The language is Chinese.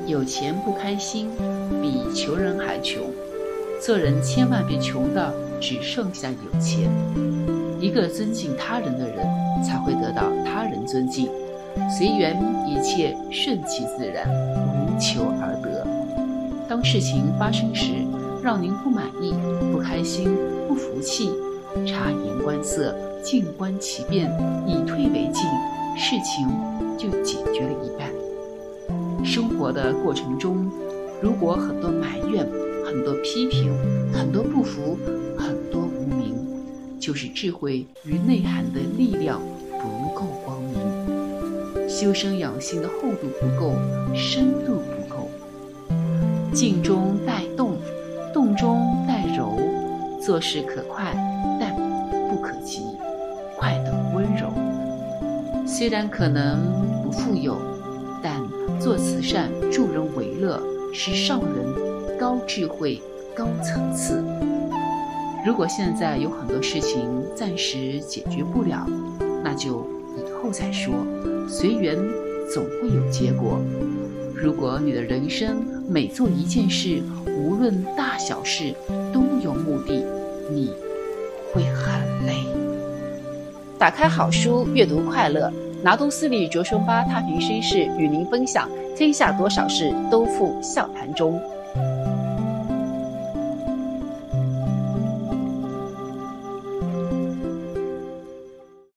有钱不开心，比求人还穷。做人千万别穷到只剩下有钱。一个尊敬他人的人，才会得到他人尊敬。随缘，一切顺其自然，无求而得。当事情发生时，让您不满意、不开心、不服气，察言观色，静观其变，以退为进，事情就解决了一半。生活的过程中，如果很多埋怨、很多批评、很多不服、很多无明，就是智慧与内涵的力量不够光明，修身养性的厚度不够，深度不够。静中带动，动中带柔，做事可快，但不可急，快等温柔。虽然可能不富有，但做慈善、助人为乐是上人高智慧、高层次。如果现在有很多事情暂时解决不了，那就以后再说，随缘总会有结果。如果你的人生每做一件事，无论大小事，都有目的，你会很累。 打开好书，阅读快乐。拿督斯利卓松巴太平绅士与您分享：天下多少事，都付笑谈中。